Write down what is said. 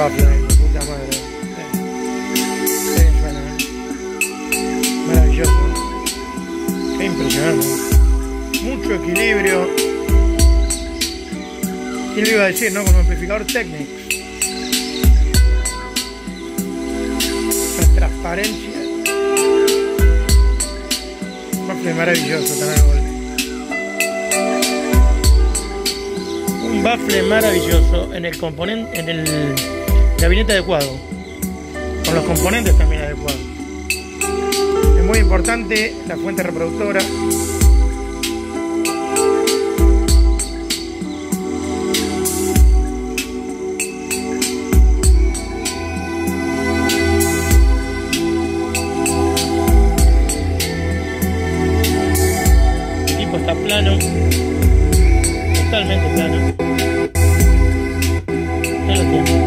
bafle, de puta madre. Qué bien suena, maravilloso. Qué impresionante. Mucho equilibrio. ¿Qué le iba a decir, no? Con un amplificador Technics. Una transparencia. Un bafle maravilloso también. Un bafle maravilloso en el componente, en el gabinete adecuado. Con los componentes también adecuados. Es muy importante la fuente reproductora. El equipo está plano, totalmente plano. Ya lo tiene.